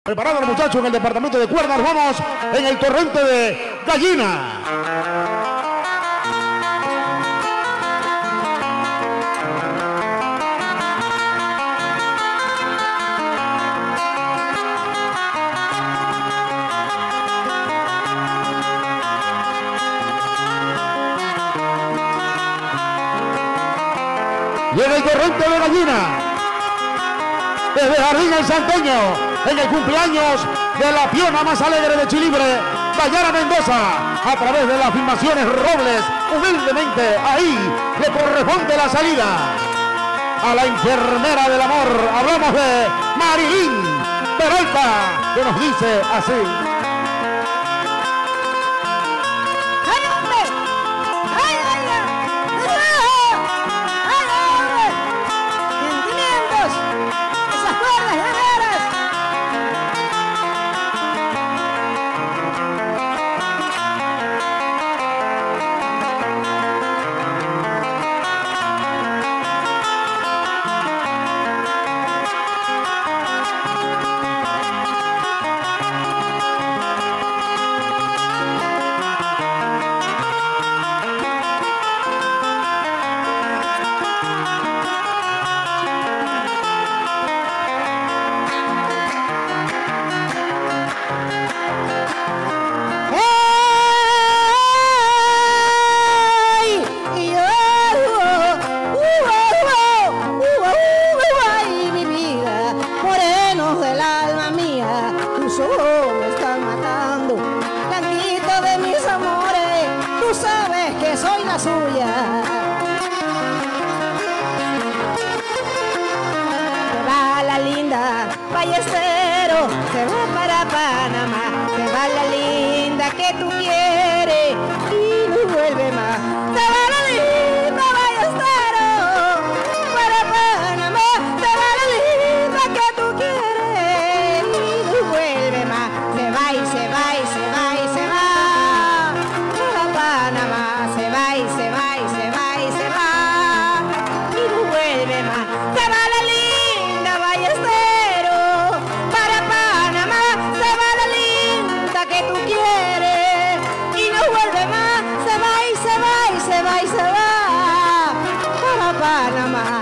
Preparados los muchachos en el departamento de cuerdas, vamos en el torrente de Gallina. Y en el torrente de Gallina, desde Jardín El Santeño, en el cumpleaños de la piona más alegre de Chilibre, Dayana Mendoza, a través de las filmaciones Robles, humildemente ahí le corresponde la salida a la enfermera del amor. Hablamos de Marilyn Peralta, que nos dice así. Me están matando, blanquito de mis amores, tú sabes que soy la suya. Se va la linda Ballestero, se va para Panamá, se va la linda que tú quieres y no vuelve más. Se va la linda Ballestero para Panamá, se va la linda que tú quieres y no vuelve más. Se va y se va y se va y se va para Panamá, se va y se va y se va y se va y no vuelve más. Se va la linda Ballestero para Panamá, se va la linda que tú quieres y no vuelve más. Se va y se va y se va y se va para Panamá.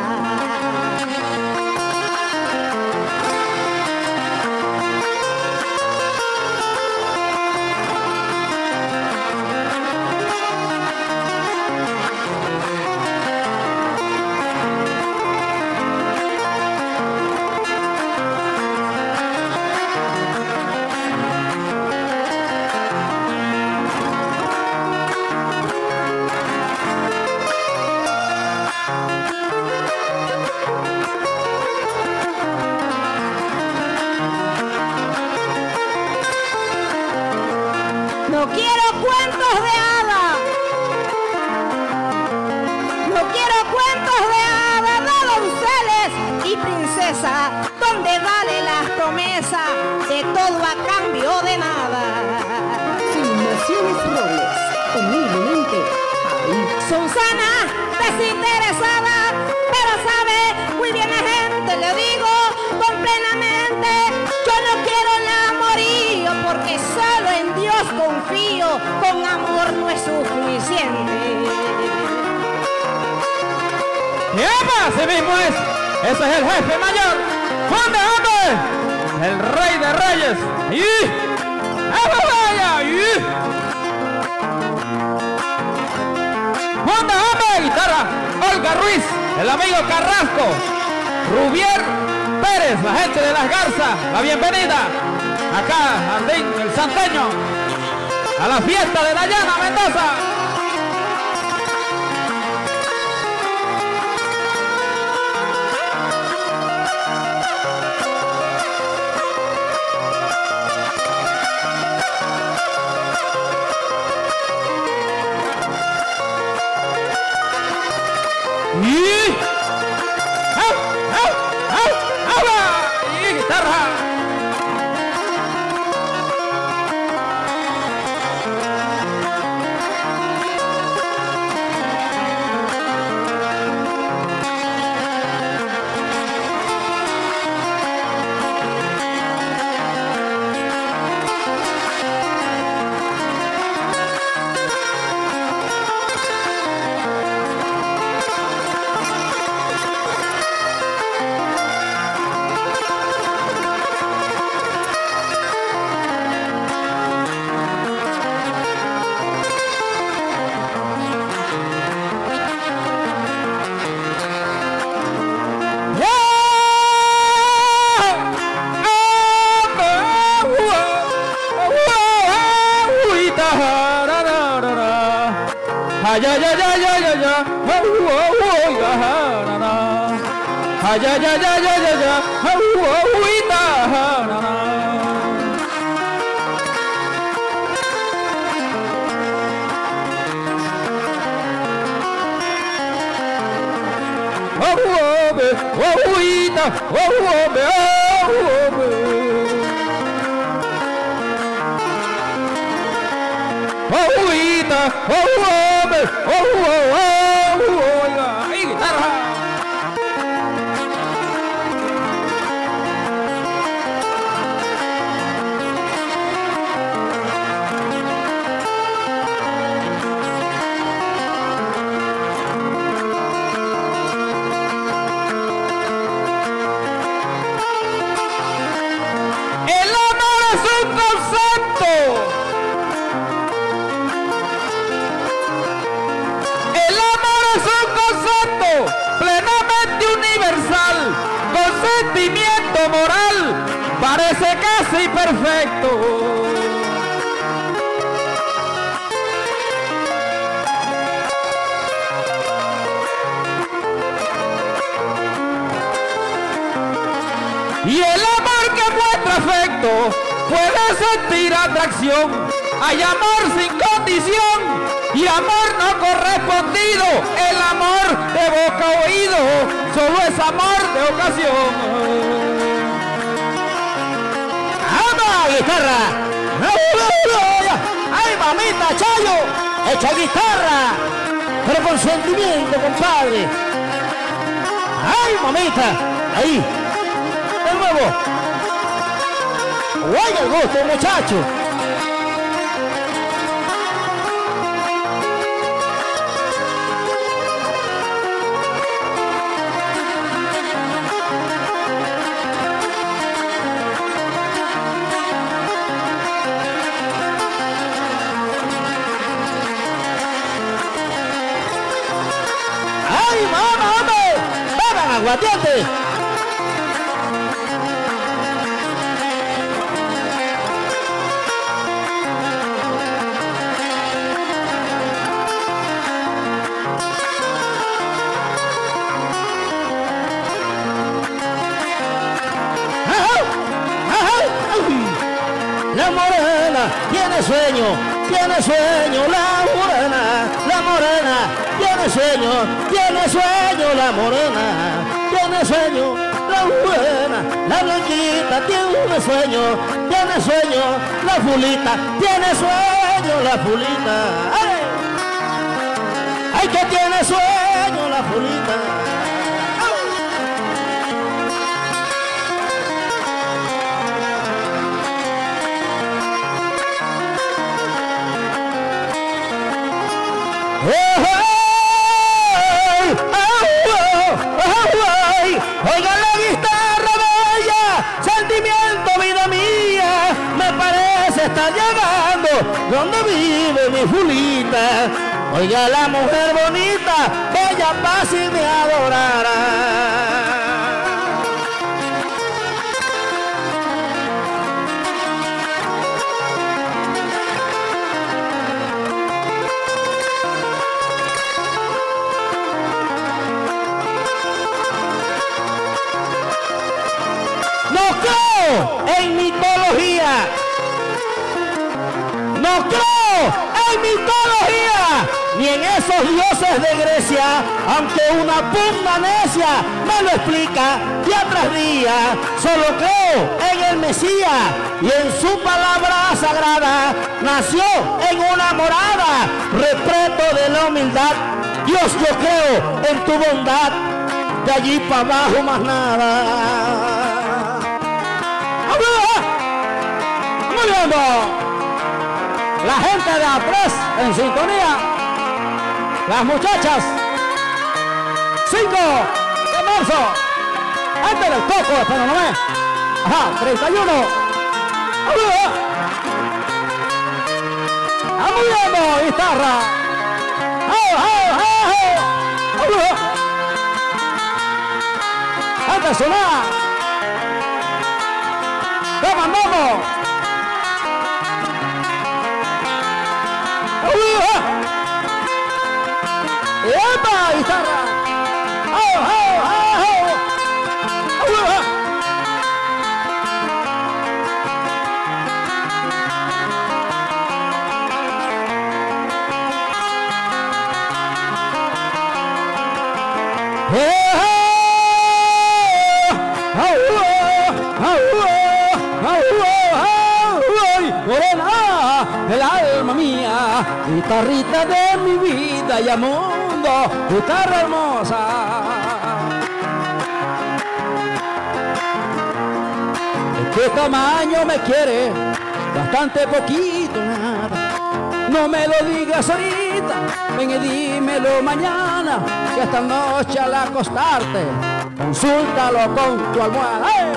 No quiero cuentos de hadas, no quiero cuentos de hadas, de donceles y princesas, donde vale las promesas de todo a cambio de nada. Filmaciones Robles, humildemente ahí. Son sanas, desinteresadas, pero sabe muy bien la gente, le digo completamente, yo no quiero el amorío porque solo en Dios confío, con amor no es suficiente. ¡Yepa! Así mismo es. Ese es el jefe mayor. ¡Hombre, hombre! El rey de reyes. ¡Y! ¡Vamos, vaya! ¡Y! ¡Hombre, hombre! Guitarra, Olga Ruiz, el amigo Carrasco, Rubier Pérez, la gente de Las Garzas, la bienvenida acá, Jardín El Santeño, a la fiesta de Dayana Mendoza. Y guitarra. Ay, ay, ay, ay, ay, ay, ay. Ay, ay, ay, ay, ay, ay, el amor es un concepto. El amor es un concepto plenamente universal, con sentimiento moral, parece casi perfecto. Y el amor que muestra afecto puede sentir atracción. Hay amor sin condición y amor no correspondido. El amor de boca a oído solo es amor de ocasión. ¡Anda, guitarra! ¡Ay, mamita, Chayo! ¡Echa guitarra! Pero con sentimiento, compadre. ¡Ay, mamita! Ahí. De nuevo. Oiga el gusto, muchacho. ¡Ay, mamá, hombre! ¡Beban aguardiente! La morena tiene sueño, la morena, tiene sueño, la morena, tiene sueño, la morena, la blanquita tiene sueño, la fulita, tiene sueño, la fulita, ay, ay que tiene sueño, la fulita. Oiga la guitarra bella, sentimiento, vida mía, me parece estar llegando donde vive mi fulita. Oiga la mujer bonita, bella paz y me adorará. En mitología, no creo en mitología, ni en esos dioses de Grecia, aunque una punta necia me lo explica día tras día. Solo creo en el Mesías y en su palabra sagrada. Nació en una morada, repleto de la humildad. Dios, yo creo en tu bondad, de allí para abajo más nada. La gente de A3 en sintonía. Las muchachas 5 de marzo. Antes del coco, pero no es. Ajá, 31. Amudiendo guitarra. Antes sonar. ¡Te mandamos! el alma mía, guitarrita de mi vida y a mundo, guitarra hermosa. ¿De qué tamaño me quiere? Bastante poquito, nada. No me lo digas ahorita, ven y dímelo mañana, que esta noche al acostarte, consúltalo con tu almohada. ¡Hey!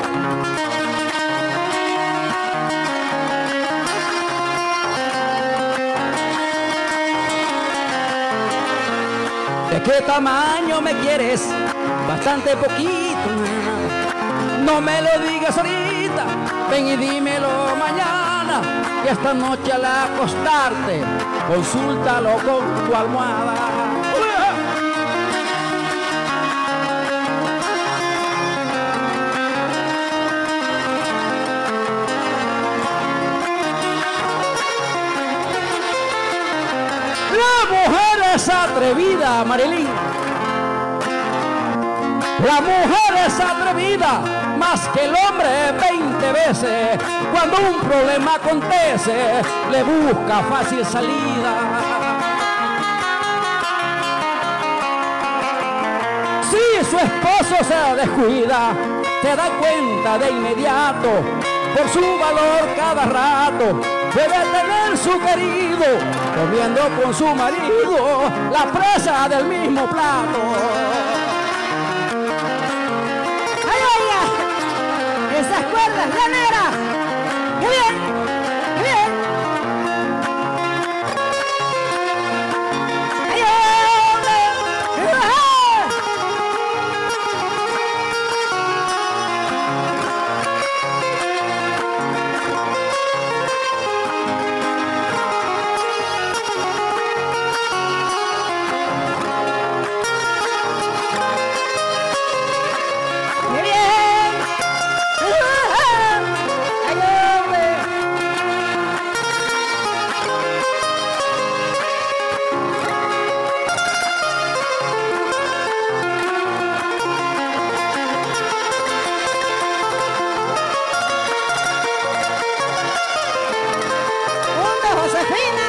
¿De qué tamaño me quieres? Bastante poquito, nada. No me lo digas ahorita, ven y dímelo mañana, y esta noche al acostarte, consúltalo con tu almohada. La mujer es atrevida, Marilyn. La mujer es atrevida más que el hombre 20 veces. Cuando un problema acontece, le busca fácil salida. Si su esposo se descuida, se da cuenta de inmediato. Por su valor cada rato debe tener su querido, comiendo con su marido la presa del mismo plato. Esas cuerdas, la negra. ¡Qué bien! ¡Qué bien! ¡Ay, hombre! ¡Qué bien! Josefina,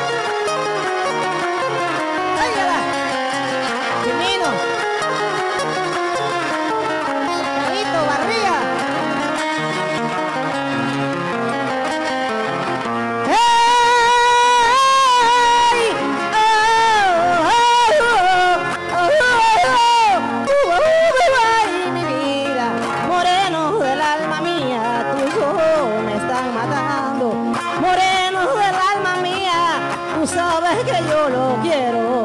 óyala, Jimino, Carito Barriga. Ay, mi vida, moreno del alma mía, tus ojos me están matando, moreno del alma mía, tú sabes que yo lo quiero.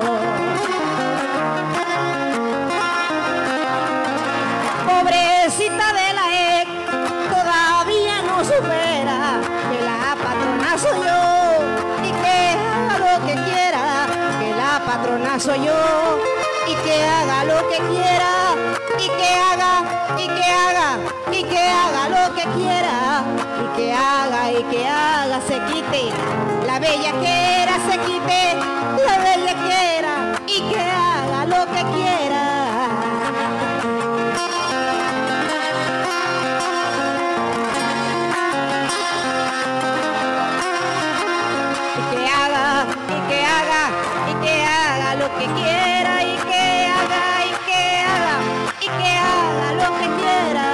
Pobrecita de la ex, todavía no supera que la patrona soy yo y que haga lo que quiera, que la patrona soy yo y que haga lo que quiera, y que haga, y que haga, y que haga lo que quiera, y que haga, se quite la bellaquera, se quite la bellaquera, y que haga lo que quiera. Y que haga, y que haga, y que haga lo que quiera, y que haga, y que haga, y que haga lo que quiera.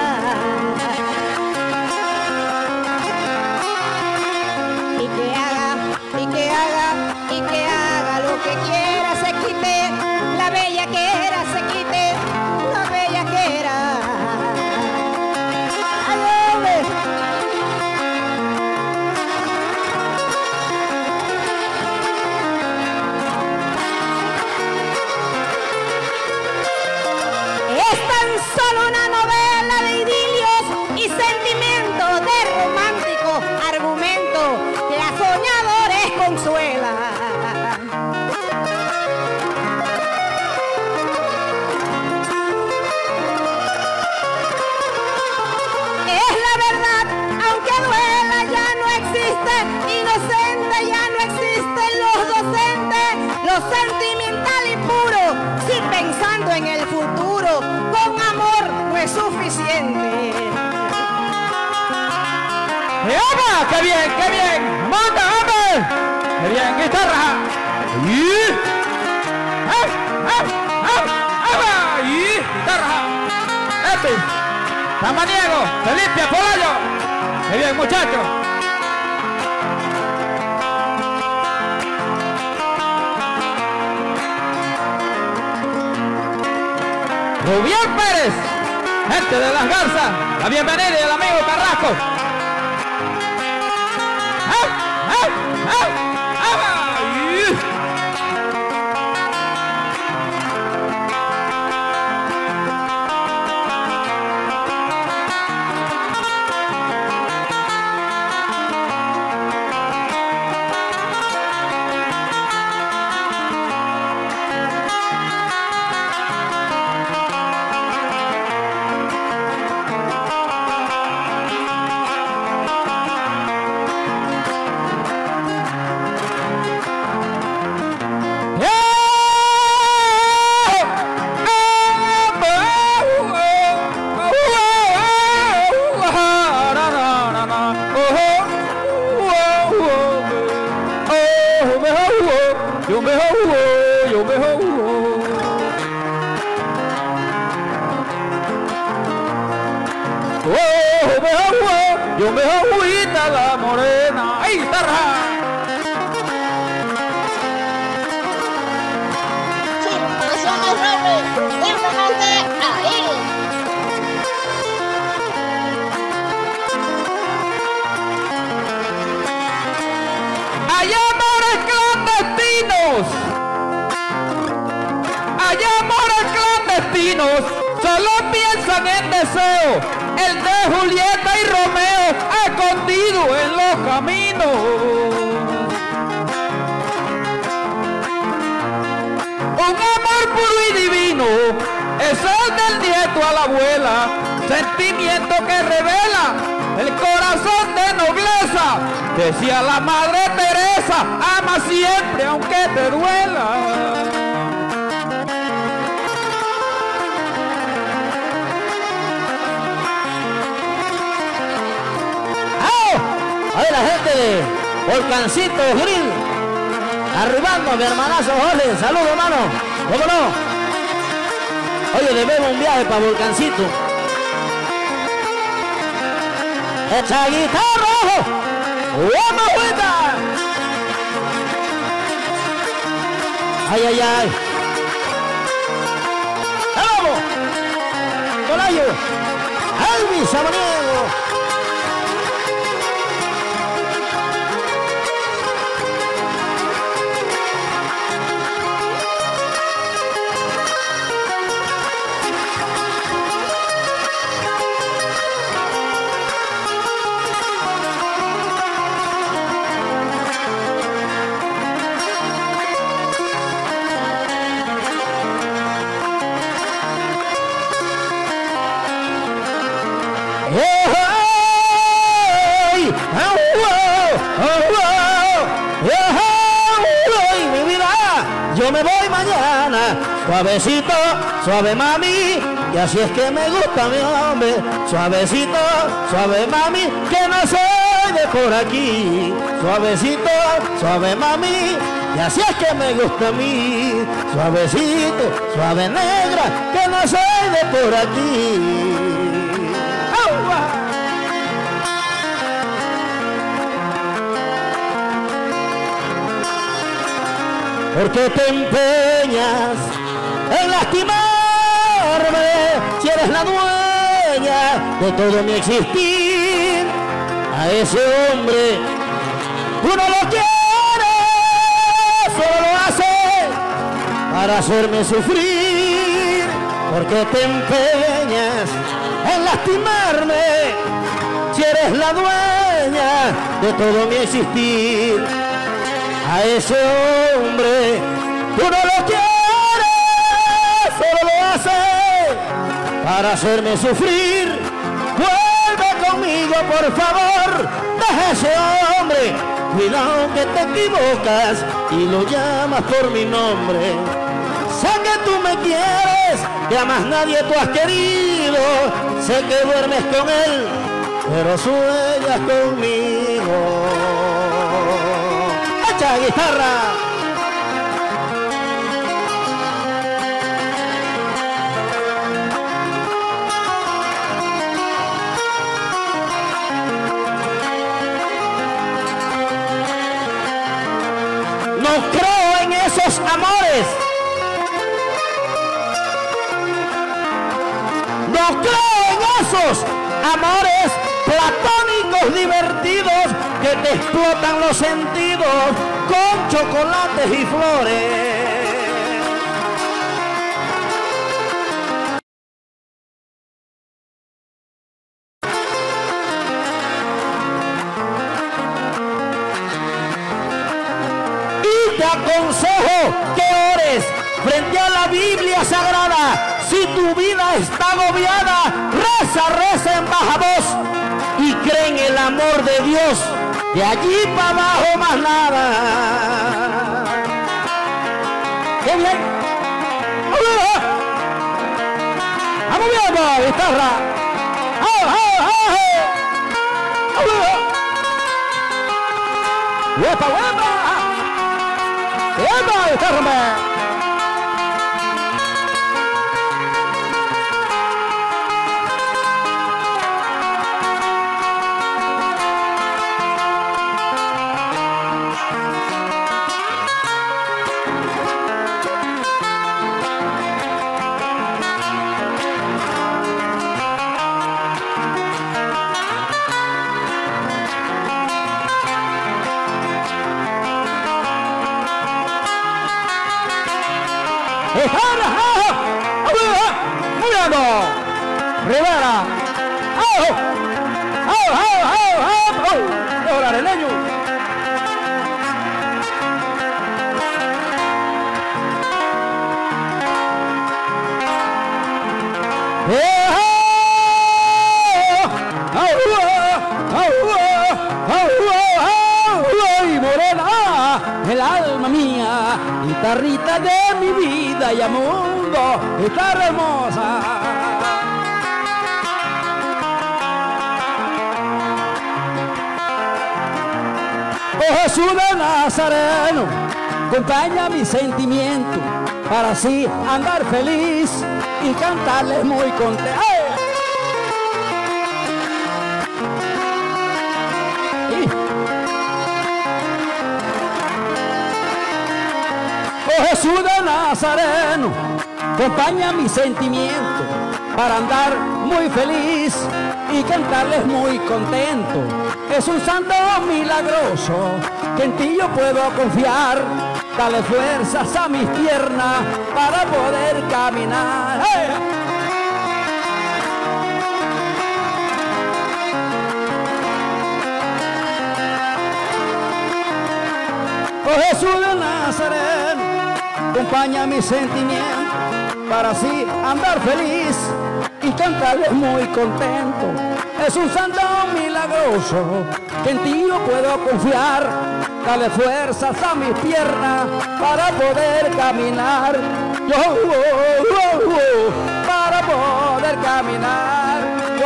Y que haga, y que haga, y que haga lo que quiera, se quite la bellaquera, se quite la bellaquera. ¡Ay, hombre! Es tan solo una novela de idilios y sentimientos, de romántico argumento que a soñadores consuela. Es la verdad, aunque duela, ya no existe, inocente, ya no existen los docentes, lo sentimental y puro, si pensando en el futuro, con amor no es suficiente. ¡Qué bien, qué bien! ¡Manda, hombre! ¡Qué bien! ¡Guitarra! ¡Y! ¡Y! ¡Guitarra! ¡Epi! ¡Samaniego! ¡Se limpia, Polayo! ¡Qué bien, muchachos! Rubier Pérez, gente de Las Garzas, la bienvenida y el amigo Carrasco. Yo me agüita la morena. ¡Ay, guitarra! Simulaciones Robles, simplemente ahí. ¡Hay amores clandestinos! ¡Hay amores clandestinos! Solo piensan en deseo. El de Julieta y Romeo escondido en los caminos. Un amor puro y divino es el del nieto a la abuela, sentimiento que revela el corazón de nobleza. Decía la madre Teresa, ama siempre aunque te duela. A ver, la gente de Volcancito Grill, arribando a mi hermanazo Jorge. Saludos, hermano. ¿Cómo no? Oye, debemos un viaje para Volcancito. ¡Echa guitarra, ojo! ¡Vamos, vuelta! ¡Ay, ay, ay! ¡Vamos! ¡Colayo! ¡Elvis Samaniego! Mi vida, yo me voy mañana, suavecito, suave mami, y así es que me gusta mi hombre, suavecito, suave mami, que no soy de por aquí, suavecito, suave mami, y así es que me gusta a mí, suavecito, suave negra, que no soy de por aquí. Porque te empeñas en lastimarme si eres la dueña de todo mi existir. A ese hombre tú no lo quieres, solo lo haces para hacerme sufrir. Porque te empeñas en lastimarme si eres la dueña de todo mi existir. A ese hombre tú no lo quieres, solo lo haces para hacerme sufrir. Vuelve conmigo, por favor, deja ese hombre. Cuidado que te equivocas y lo llamas por mi nombre. Sé que tú me quieres, que a más nadie tú has querido. Sé que duermes con él, pero sueñas conmigo. esa guitarra. No creo en esos amores. No creo en esos amores platónicos divertidos que te explotan los sentidos con chocolates y flores. Y te aconsejo que ores frente a la Biblia Sagrada. Si tu vida está agobiada, reza en baja voz y cree en el amor de Dios. De allí para abajo más nada. ¡Qué bien! ¡Vamos bien, guitarra! ¡Huepa, huepa! ¡Huepa, guitarra! Rivera, Areneño. Morena, el alma mía, guitarrita de mi vida y mundo, guitarra hermosa. Oh Jesús de Nazareno, acompaña mi sentimiento para así andar feliz y cantarles muy contento. Oh Jesús de Nazareno, acompaña mi sentimiento para andar muy feliz y cantarles muy contento. Es un santo milagroso que en ti yo puedo confiar. Dale fuerzas a mis piernas para poder caminar. ¡Hey! Oh Jesús de Nazareno, acompaña mi sentimiento para así andar feliz y cantarles muy contento. Es un santo milagroso que en ti yo puedo confiar. Dale fuerzas a mis piernas para poder caminar. Para poder caminar.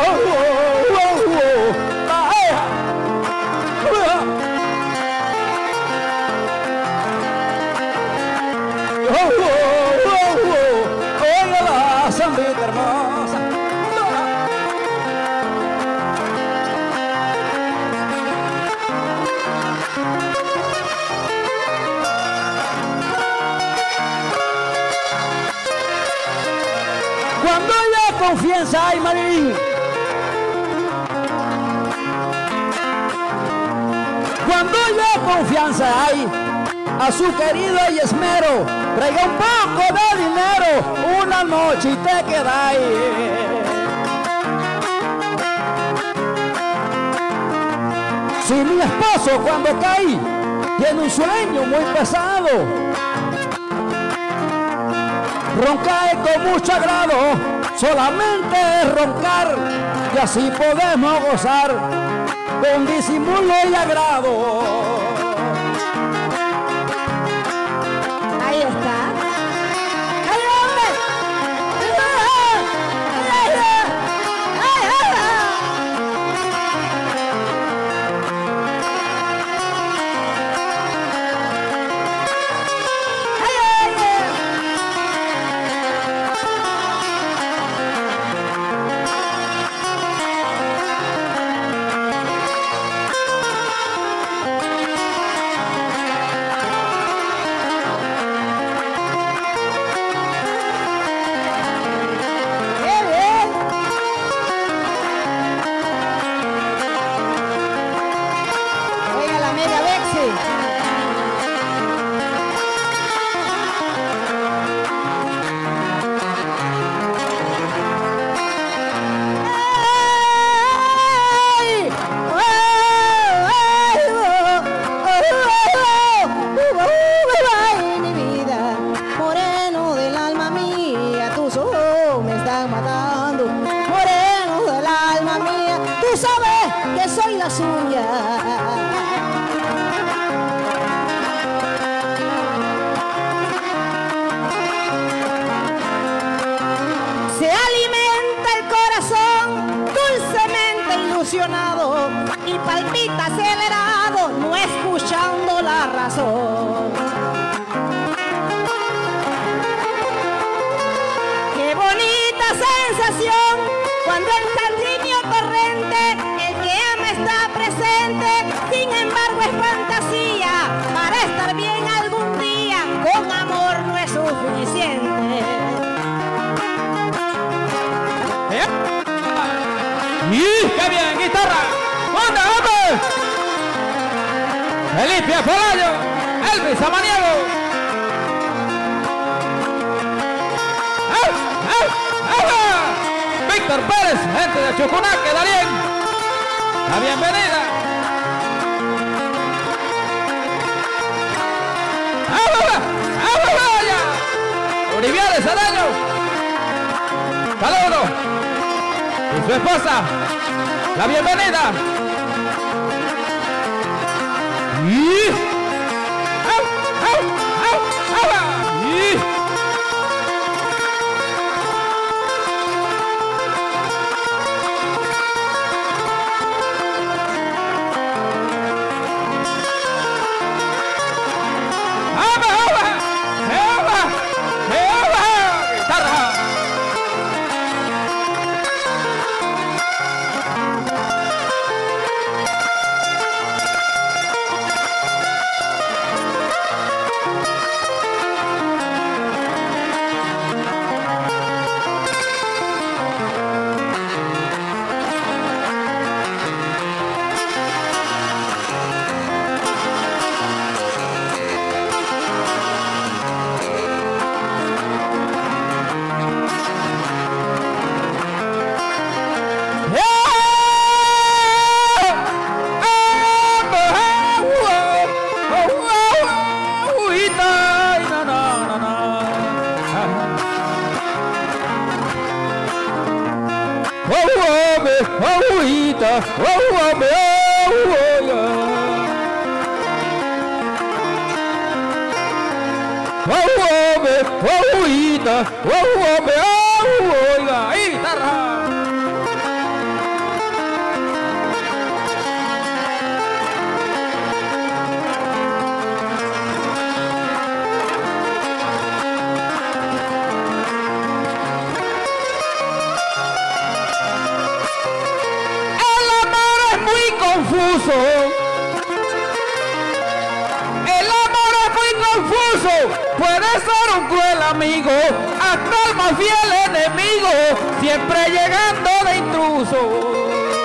Oiga la zambita hermosa. Cuando haya confianza hay marín. Cuando haya confianza hay a su querido y esmero, traiga un poco de dinero, una noche y te quedáis. Si mi esposo cuando cae tiene un sueño muy pesado, roncae con mucho agrado, solamente roncar y así podemos gozar con disimulo y agrado. Ahí está. ¡Ay, hombre! Mi vida, moreno del alma mía, tus ojos me están matando. Moreno del alma mía, tú sabes que soy la suya. Se alimenta el corazón dulcemente ilusionado y palpita acelerado, no escuchando la razón. Qué bonita sensación cuando el sanguíneo torrente, el que ama está presente, sin embargo es fantasía, para estar bien algún día, con amor no es suficiente. ¡Y qué bien! ¡Guitarra! ¡Onda, hombre! Felipe Polayo, Elvis Samaniego. Víctor Pérez, gente de Chucunaque, Darien. La bienvenida. Oliviares Araño. Saludos. Y su esposa, la bienvenida. Y... El amor es muy confuso, puede ser un cruel amigo, hasta el más fiel enemigo, siempre llegando de intruso.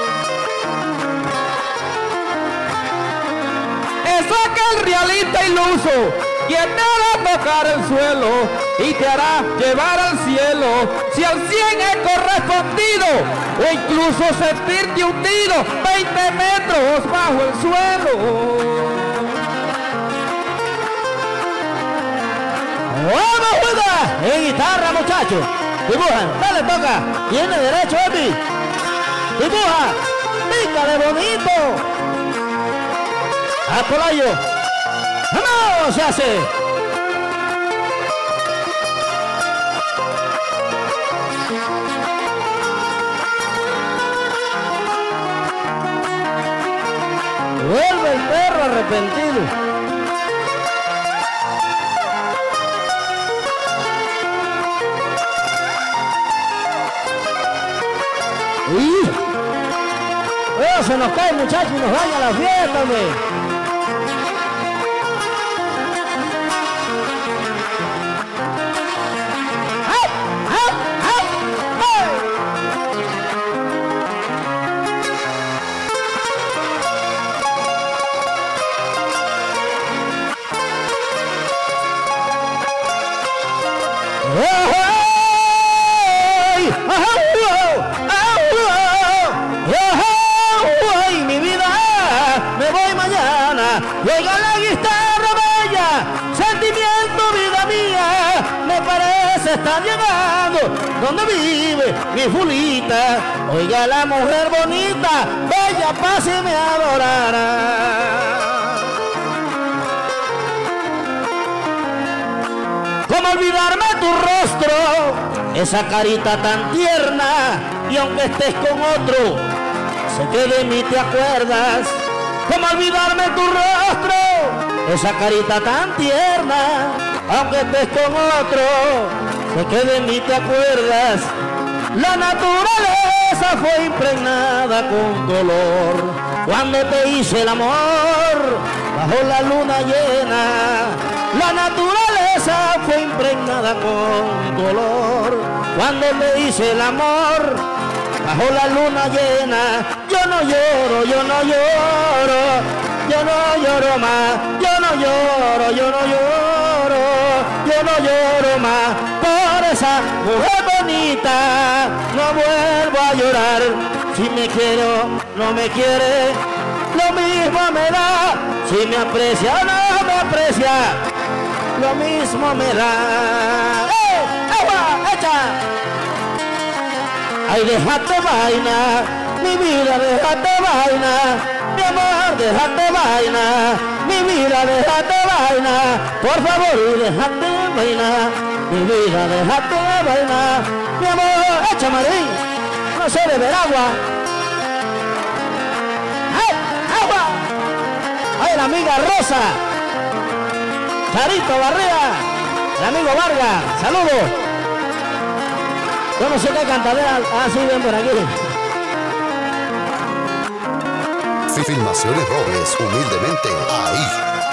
Es aquel realista iluso, quien te hará tocar el suelo y te hará llevar al cielo, si al 100 es correspondido, o incluso sentirte hundido 20 metros bajo el suelo. ¡Vamos, juega! En guitarra, muchachos. Dibujan, dale, toca. Tiene derecho, Epi. Dibuja. Pícale bonito. A Polayo. ¡Vamos! Se hace. Vuelve el perro arrepentido. Se nos cae, muchachos, y nos daña la fiesta, hombre. y oiga la guitarra bella, sentimiento, vida mía, me parece estar llegando donde vive mi Julita. Oiga la mujer bonita, bella, páseme a adorar. ¿Cómo olvidarme tu rostro, esa carita tan tierna? Y aunque estés con otro, sé que de mí te acuerdas. ¿Cómo olvidarme tu rostro, esa carita tan tierna? Aunque estés con otro, sé que de mí te acuerdas. La naturaleza fue impregnada con dolor cuando te hice el amor bajo la luna llena. La naturaleza fue impregnada con dolor cuando te hice el amor bajo la luna llena. Yo no lloro, yo no lloro, yo no lloro más, yo no lloro, yo no lloro, yo no lloro más por esa mujer bonita. No vuelvo a llorar. Si me quiero, no me quiere, lo mismo me da. Si me aprecia o no me aprecia, lo mismo me da. ¡Eh! ¡Agua! ¡Echa! Ay, déjate vaina, mi vida, déjate vaina, mi amor, déjate vaina, mi vida, déjate vaina, por favor, déjate vaina, mi vida, déjate vaina, mi amor, echa Marín, no sé beber agua. ¡Ay, agua! Ay, la amiga Rosa, Charito Barrea, el amigo Vargas, saludos. Yo no sé qué cantadera, sí, ven por aquí. Filmaciones Robles, humildemente ahí.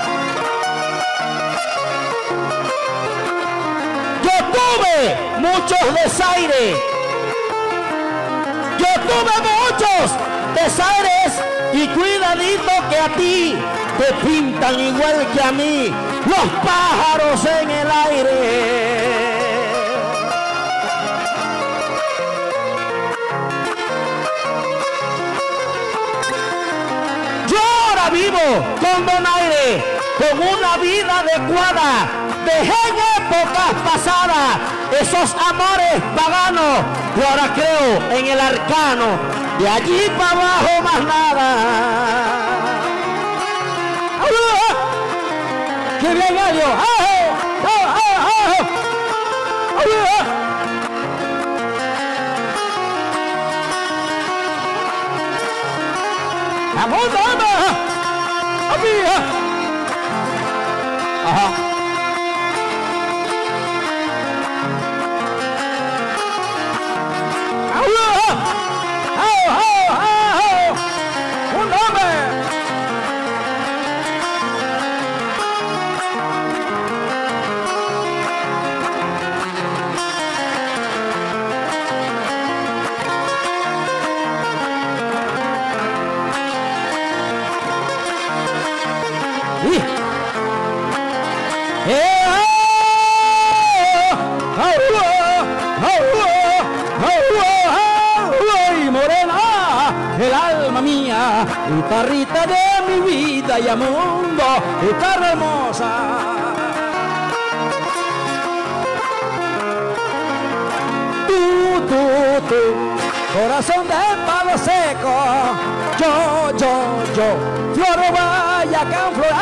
Yo tuve muchos desaires. Yo tuve muchos desaires y cuidadito que a ti te pintan igual que a mí los pájaros en el aire. Vivo con donaire, con una vida adecuada. Dejé en épocas pasadas esos amores paganos y ahora creo en el arcano. De allí para abajo más nada. ¡Qué bien, Elio! ¡Vamos, vamos! Ajá. Un hombre. Guitarrita de mi vida y mundo, guitarra hermosa. Tú, corazón de palo seco. Yo, floro vaya can flor.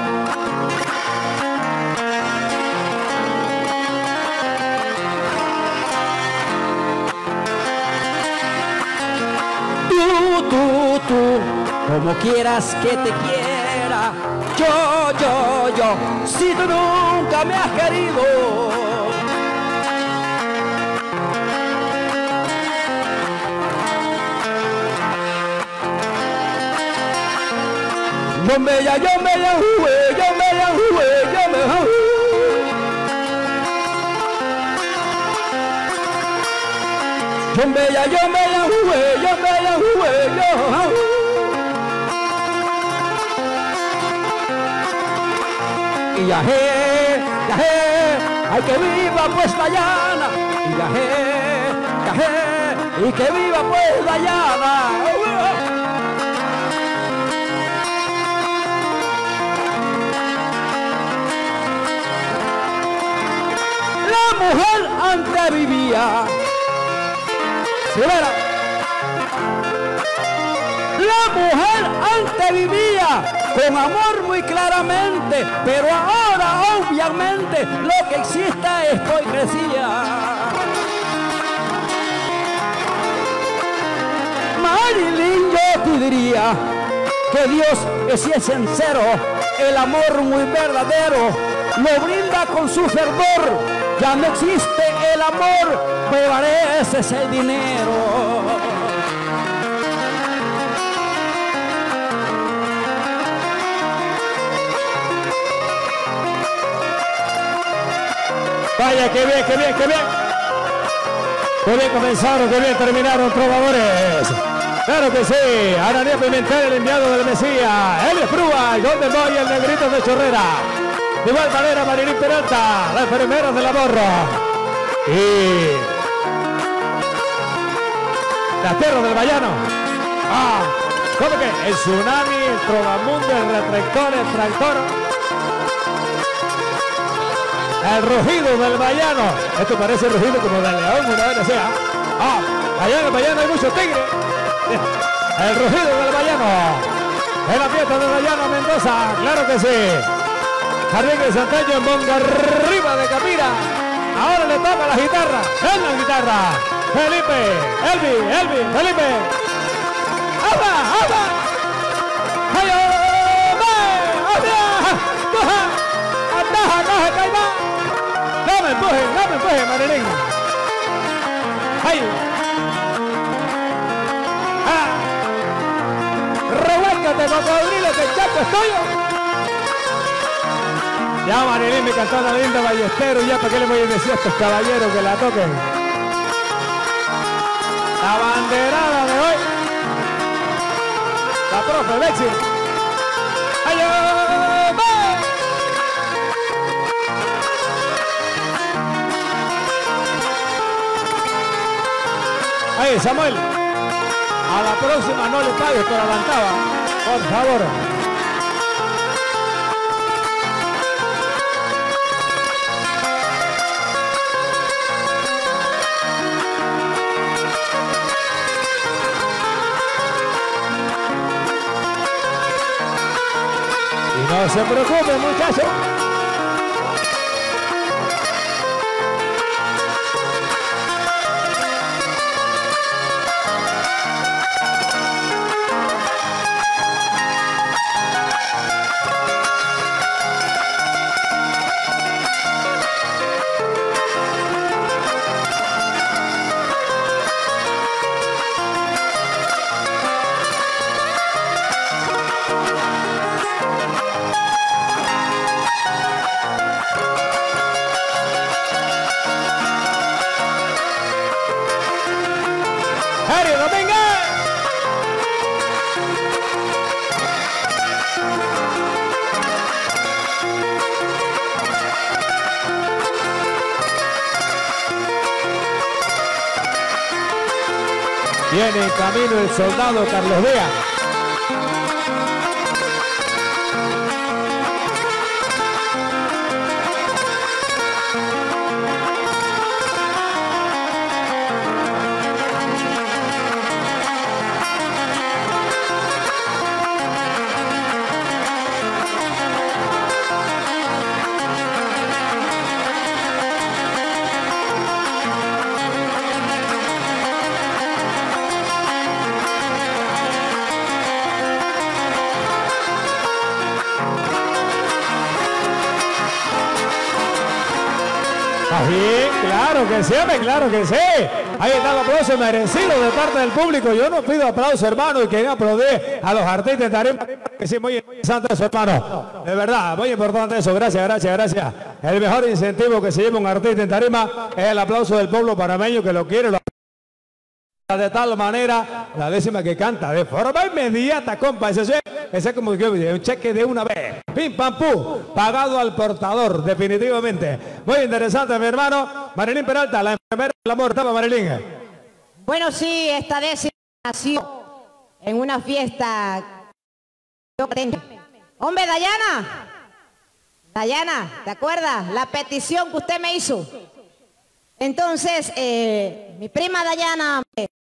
Tú, como quieras que te quiera, yo, si tú nunca me has querido. Yo me la jugué, yo me la jugué. Yo me la jugué, Y yajé, ay que viva pues Dayana. Y yajé, y que viva pues Dayana. mujer antes vivía. Primera. La mujer antes vivía con amor muy claramente, pero ahora obviamente lo que existe es hipocresía. Marilyn, yo te diría que Dios si es sincero, el amor muy verdadero lo brinda con su fervor. Ya no existe el amor, prevalece el dinero. Vaya, qué bien, qué bien, qué bien. Qué bien comenzaron, qué bien terminaron, trovadores. Claro que sí. Ananías Pimentel, el enviado del Mesías. Elio Prúa, el Golden Boy, el Negrito de Chorrera. De igual manera, Marilyn Peralta, la enfermera de la Borra. Y la tierra del Bayano. ¿Cómo que? El Tsunami, el Trovamundo, el Retractor, el Tractor. El rugido del Bayano. Esto parece rugido como del león, una vez sea. Allá en el Bayano hay muchos tigres. El rugido del Bayano. En la fiesta del Bayano Mendoza, claro que sí. Jardín de Santaño en Bonga arriba de Capira. Ahora le toca la guitarra. En la guitarra. Felipe, Elvi, Felipe. ¡Habla! No me empuje, Marilyn. ¡Ay! ¡Revuélcate, cocodrilo, que el chaco es tuyo! Ya Marilyn me cantó la linda Ballesteros, ya para qué le voy a decir a estos caballeros que la toquen. La banderada de hoy. La profe Bexi. ¡Ay, Ahí, Samuel, a la próxima no le pagues por adelantada, por favor. Y no se preocupe, muchachos. Viene en camino el soldado Carlos Vea. Bien, claro que sí, hombre, claro que sí. Ahí está el aplauso merecido de parte del público. Yo no pido aplauso, hermano, y que aplaudir a los artistas de tarima, que sí, muy interesante eso, hermano. De verdad, muy importante eso. Gracias, gracias, gracias. El mejor incentivo que se lleva un artista en tarima es el aplauso del pueblo panameño que lo quiere, de tal manera, la décima que canta de forma inmediata, compa. Ese es como que un cheque de una vez, pim pam pum, pagado al portador, definitivamente. Muy interesante, mi hermano. Marilyn Peralta, la enfermera del amor. ¿Estaba, Marilyn? Bueno, sí, esta décima nació en una fiesta. Hombre, Dayana, ¿te acuerdas? La petición que usted me hizo. Entonces, mi prima Dayana,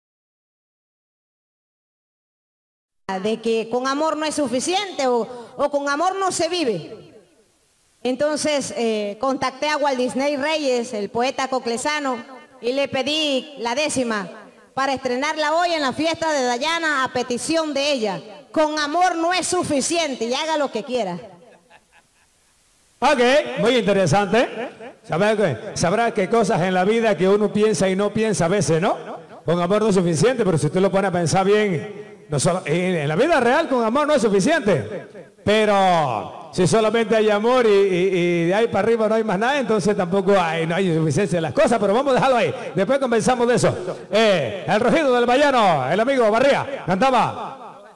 de que con amor no es suficiente o con amor no se vive. Entonces, contacté a Walt Disney Reyes, el poeta coclesano, y le pedí la 10ª para estrenarla hoy en la fiesta de Dayana a petición de ella. Con amor no es suficiente y haga lo que quiera. Ok, muy interesante. Sabrá que cosas en la vida que uno piensa y no piensa a veces, ¿no? Con amor no es suficiente, pero si usted lo pone a pensar bien, no solo, en la vida real con amor no es suficiente. Pero si solamente hay amor y de ahí para arriba no hay más nada, entonces tampoco no hay suficiencia de las cosas, pero vamos a dejarlo ahí. Después conversamos de eso. El Rugido del Bayano, el amigo Barría, cantaba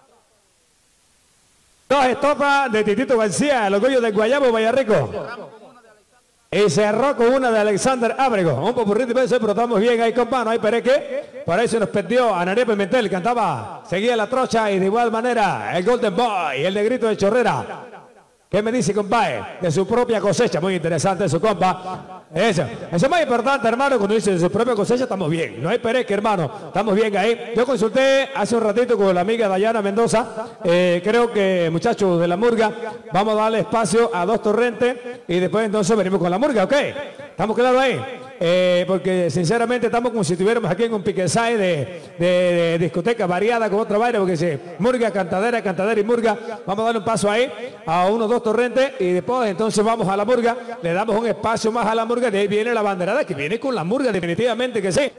2 estrofas de Titito García, el orgullo del Guayabo, Vallarrico. Y cerró con una de Alexander Ábrego. Un popurrito, pero estamos bien ahí, compa, no hay pereque. Por ahí se nos perdió a Naría Pimentel, cantaba, seguía la trocha y de igual manera el Golden Boy, el negrito de Chorrera. ¿Qué me dice, compadre? De su propia cosecha, muy interesante eso, compa. Eso es muy importante, hermano, cuando dice de su propia cosecha, estamos bien. No hay pereque, hermano, estamos bien ahí. Yo consulté hace un ratito con la amiga Dayana Mendoza. Creo que, muchachos de la murga, vamos a darle espacio a 2 torrentes y después entonces venimos con la murga, ¿ok? ¿Estamos claros ahí? Porque sinceramente estamos como si estuviéramos aquí en un piquesay de discoteca variada con otra vaina, porque si murga, cantadera y murga, vamos a darle un paso ahí a 1 o 2 torrentes y después entonces vamos a la murga, le damos un espacio más a la murga, de ahí viene la banderada que viene con la murga, definitivamente que sí.